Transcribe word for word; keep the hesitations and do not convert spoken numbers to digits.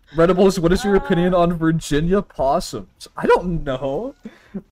Redibles, what is your opinion on Virginia possums? I don't know.